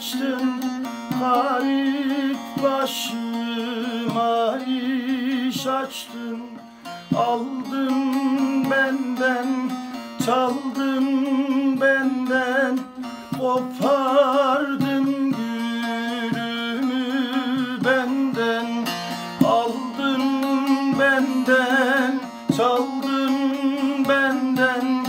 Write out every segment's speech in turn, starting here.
açtın, garip başıma iş açtın. Aldın benden, çaldın benden, kopardın gülümü benden. Aldın benden, çaldın benden,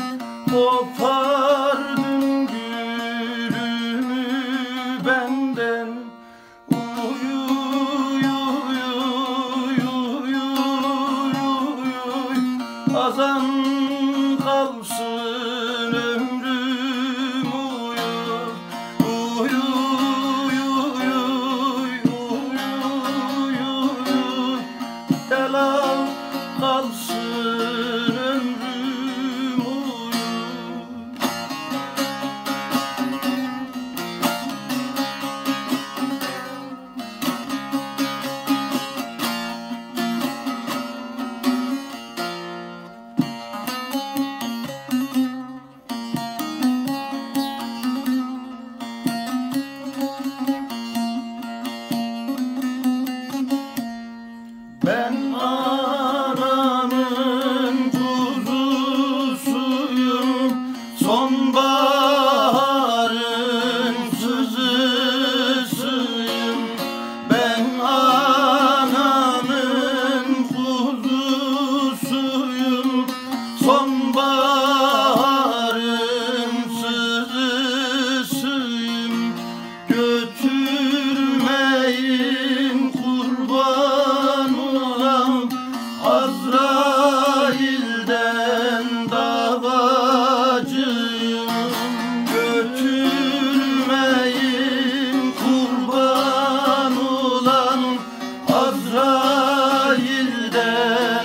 kopardın gülümü benden. Uyu uyu uyu uyu uyu, azan kalsın ömrüm uyu. Uyu uyu uyu uyu, helal kalsın ömrüm uyu. Ben ananın kuzusuyum, sonbaharın sızısıyım. Ben ananın kuzusuyum, sonbaharın sızısıyım. Götürmeyin kurban olam, Azrail'den davacıyım. Götürmeyin kurban olam, Azrail'den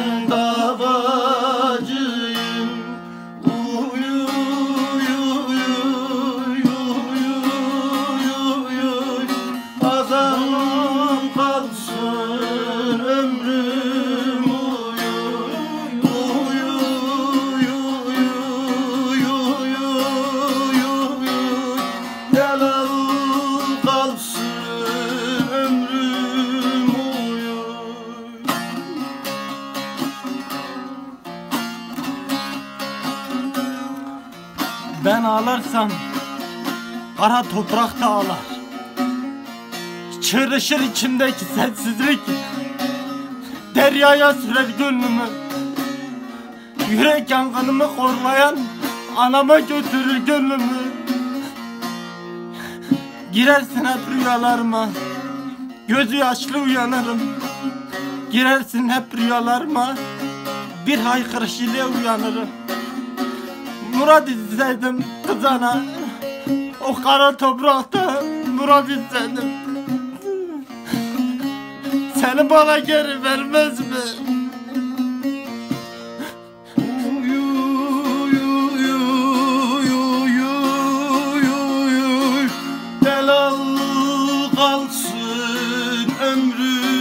davacıyım. Uyu uyu uyu uyu uyu, azan kalsın ömrüm uyu. Uyu uyu uyu uyu uyu, helal kalsın ömrüm uyu. Ben ağlarsam kara toprak da ağlar. Çığırışır içimdeki sensizlik, deryaya sürer gönlümü. Yürek yangınımı korlayan anama götürür gönlümü. Girersin hep rüyalarıma, gözü yaşlı uyanırım. Girersin hep rüyalarıma, bir haykırış ile uyanırım. Murat istedim kızana, o kara toprakta Murat istedim. Seni bana geri vermez mi? Uyu uyu uyu uyu uyu, helal kalsın ömrüm.